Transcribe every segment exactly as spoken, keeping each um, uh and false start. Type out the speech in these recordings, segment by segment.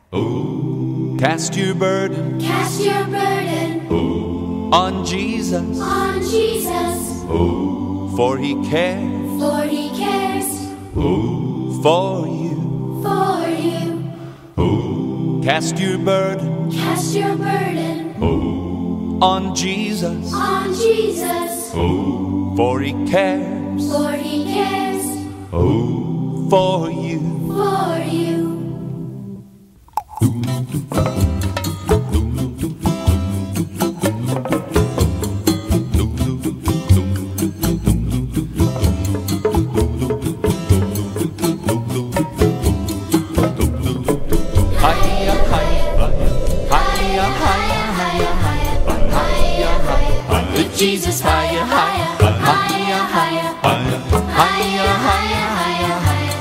Oh, cast your burden, Cast your burden oh, on Jesus, on Jesus, oh, for He cares, for He cares oh, for you. for you. Oh, cast your burden, Cast your burden oh, on Jesus, on Jesus, oh, for He cares, for He cares oh, for you. for you. Jesus higher, higher, higher, higher, higher, higher, higher,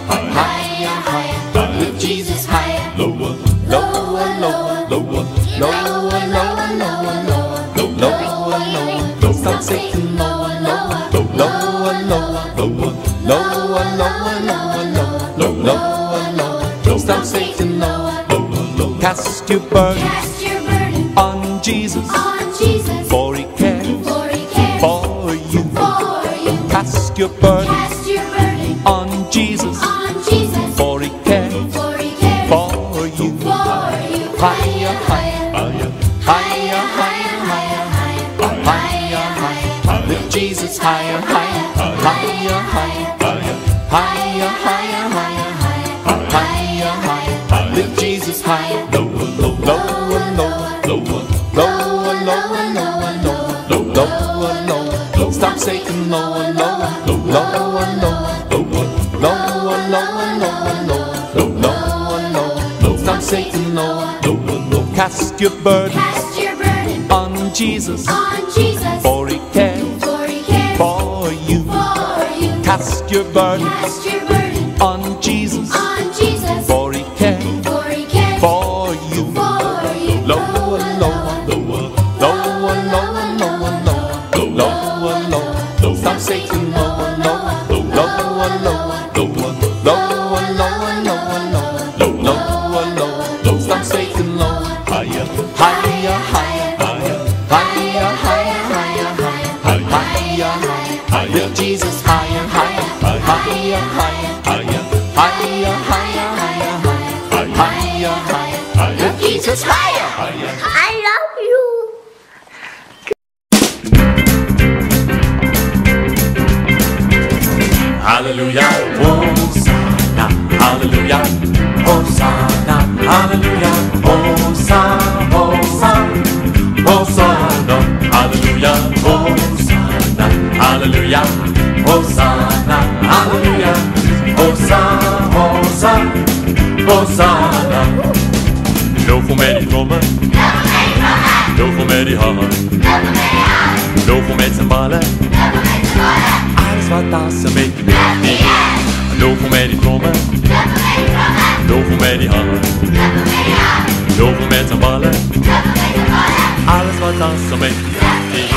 higher, higher. Lift Jesus higher, Lower, lower, lower, lower, lower, lower, lower, lower, lower, lower. Stop Satan, lower, lower, lower, lower, lower, lower, lower, lower, lower, lower, lower. Stop Satan, lower. lower. Cast your burden Cast your burden on Jesus, on Jesus, for He cares for He cares for you. for you. Cast your burden Cast your burden on Jesus, on Jesus, for He cares for He cares for you. for you. Higher, higher, Higher, higher, higher, higher, higher, higher, higher. Lift Jesus higher, higher, higher, higher, higher, higher, higher, higher, higher. Lift Jesus higher, lower, lower, lower, lower, lower, lower, lower, lower, lower, lower, lower. Stop Satan, lower, lower, lower, lower, lower, lower, lower, lower, lower, lower. Stop Satan, lower. lower, lower. Cast your burden Cast your burden on Jesus, on Jesus, for He cares for He cares for you. for you. Cast your burden Cast your burden on Jesus, on Jesus, for He cares for He cares for you. for you. Lower, lower, Lower, lower, lower, lower, lower, lower, lower. Stop Satan, lower, lower, lower, lower, lower, lower, lower, lower, lower, lower, lower. Stop Satan, lower. higher, Higher, higher, higher, higher, higher, higher, higher, higher, higher. Lift Jesus higher, higher, higher, higher, higher, higher, higher, higher, higher, higher. Lift Jesus higher. higher. I love you. Hallelujah, Hosanna, Hallelujah, Hosanna, Hallelujah, Hosanna, Hosanna, Hosanna, Hallelujah, Hosanna, Hallelujah, Hosanna, Hallelujah, Hosanna, Hosanna, Hosanna. Lo får med i trommen, lo får med i havet, lo får med cymbalen. Alles wat das met je weet. Lo voor mij die trommen, lo voor mij die hangen, lo voor mij zijn ballen. Alles wat dat met je weet.